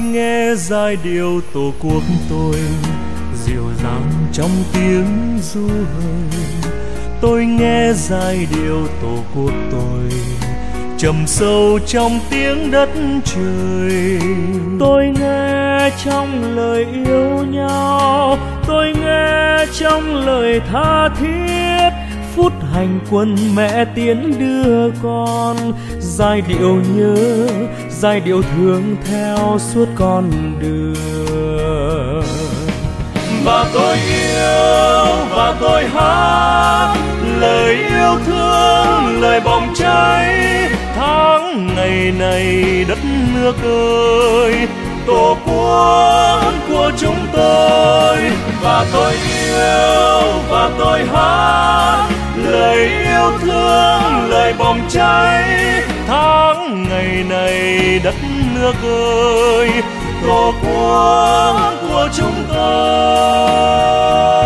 nghe giai điệu tổ quốc tôi dịu dàng trong tiếng ru hơi. Tôi nghe giai điệu tổ quốc tôi trầm sâu trong tiếng đất trời. Tôi nghe trong lời yêu nhau, tôi nghe trong lời tha thiết, phút hành quân mẹ tiễn đưa con. Giai điệu nhớ, giai điệu thương theo suốt con đường. Và tôi yêu và tôi hát lời yêu thương, lời bỏng cháy tháng ngày này đất nước ơi, tổ quốc của chúng tôi. Và tôi yêu và tôi hát lời yêu thương, lời bỏng cháy tháng ngày này đất nước ơi, tổ quốc của chúng tôi.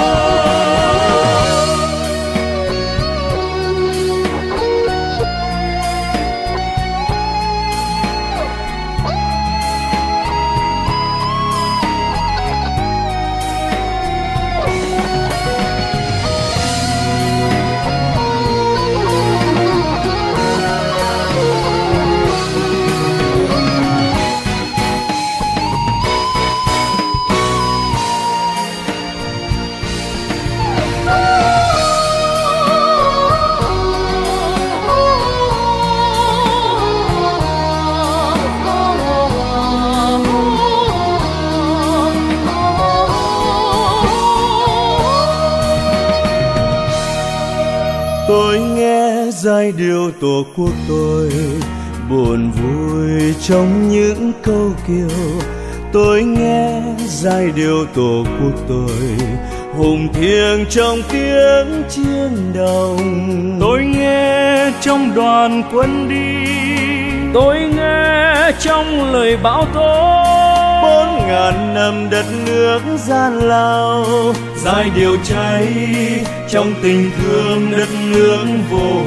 Tôi nghe giai điệu tổ quốc tôi buồn vui trong những câu kiều. Tôi nghe giai điệu tổ quốc tôi hùng thiêng trong tiếng chiêng đồng. Tôi nghe trong đoàn quân đi, tôi nghe trong lời bão tố. 4000 năm đất nước gian lao, giai điệu cháy trong tình thương đất nước vô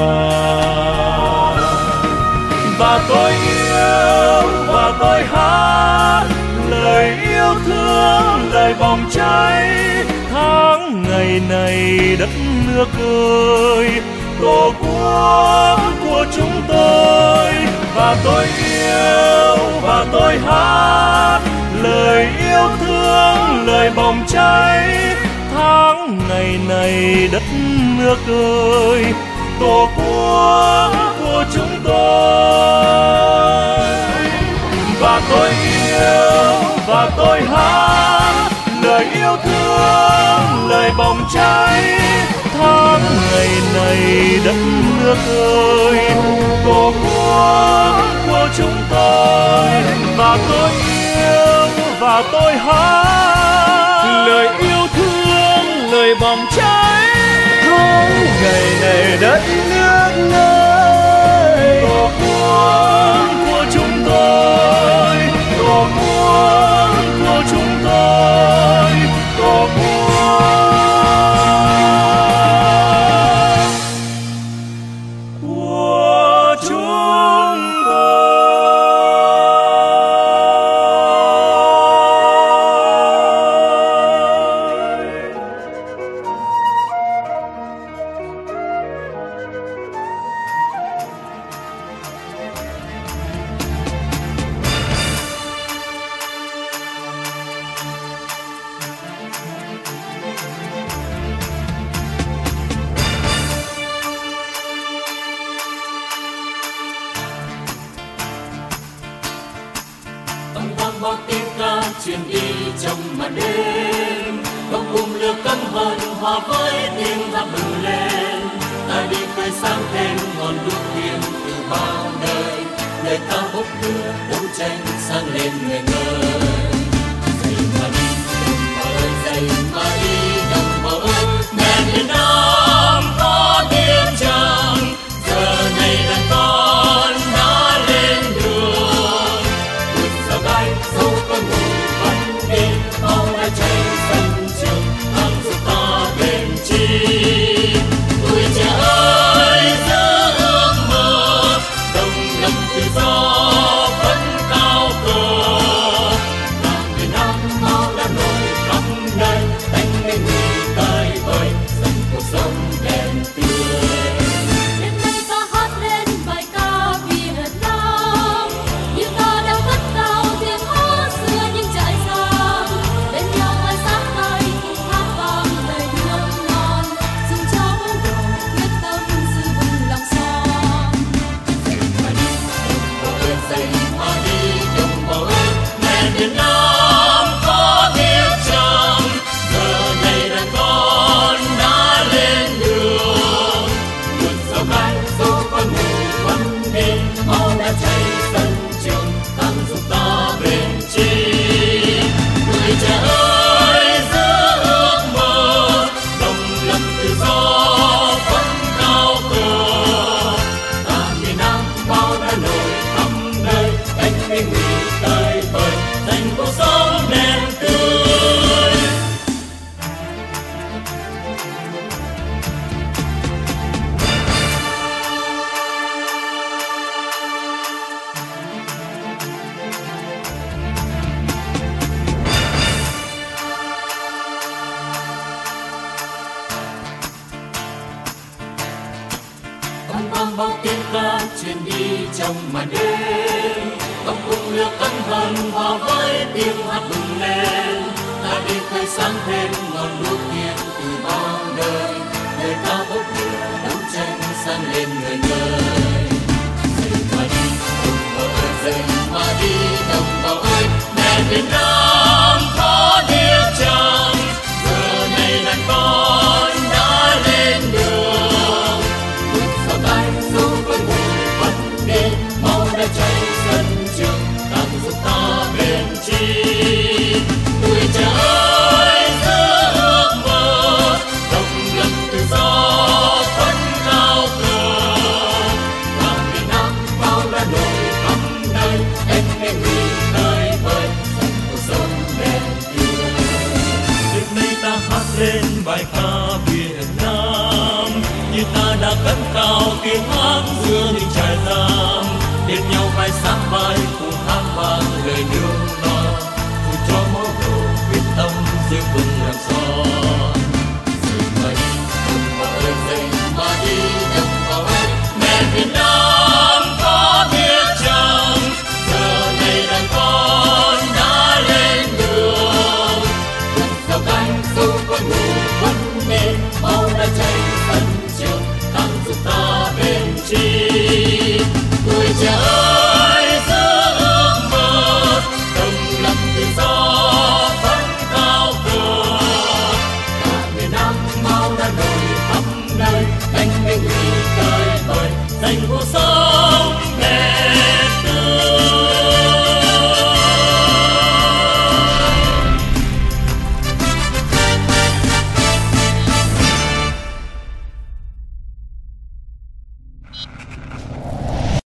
vàn. Và tôi yêu và tôi hát lời yêu thương, lời bỏng cháy tháng ngày này đất nước ơi, tổ quốc của chúng tôi. Và tôi yêu và tôi hát lời yêu thương, lời bỏng cháy tháng ngày này đất nước ơi, tổ quốc của chúng tôi. Và tôi yêu và tôi hát lời yêu thương, lời bỏng cháy tháng ngày này đất nước ơi, tổ quốc của chúng tôi. Và tôi yêu và tôi hát lời yêu thương, lời bỏng cháy tháng ngày này đất nước ơi, tổ quốc của chúng tôi, tổ quốc của chúng tôi, tổ quốc của chúng tôi. bao tiếng ca truyền đi trong màn đêm, bóng bùng lửa căm hờn hòa với tiếng hát bừng lên. Ta đi khơi sáng thêm ngọn đuốc thiêng từ bao đời, lời ta bốc lửa đấu tranh sáng lên người ngời. Dậy mà đi đồng bào ơi, dậy mà đi đồng bào ơi, mẹ miền Nam có tiếng trầm, giờ này đàn con đã lên đường. Vượt sao gai dẫu có ngủ vẫn đi, máu đã cháy sân trường, thắng giúp ta bền chi. Tuổi trẻ ơi giữ ước mơ, đồng lòng tự do vẫn cao cờ. vang bao tiếng ca truyền đi trong màn đêm. Tóc cùng lửa căm hận hòa với tiếng hát bừng lên, ta đi khơi sáng thêm ngọn đuốc thiên từ bao đời. Lời ca bốc lửa đấu tranh sáng lên người người. Dậy mà đi đồng bào ơi, dậy mà đi đồng bào ơi, mẹ Việt Nam có điếc chăng? Giờ này đàn con đã lên đường, vượt sau tay dấu quân mùi vẫn đi, máu đã chảy sân trường càng giúp ta bền chi. Tuổi trẻ ơi giữ ước mơ, đồng lập tự do phấn cao cờ. Và Việt Nam bao la nổi khắp nơi, em nghe người đời vơi dần cuộc sống đen tươi. Đêm nay ta hát lên bài ca Việt Nam, như ta đã cất cao tiếng hát giữa những trại giam. Bên nhau vai sát vai cùng hát vang lời nương non, dù cho máu đổ quyết tâm giữ vững làm sao.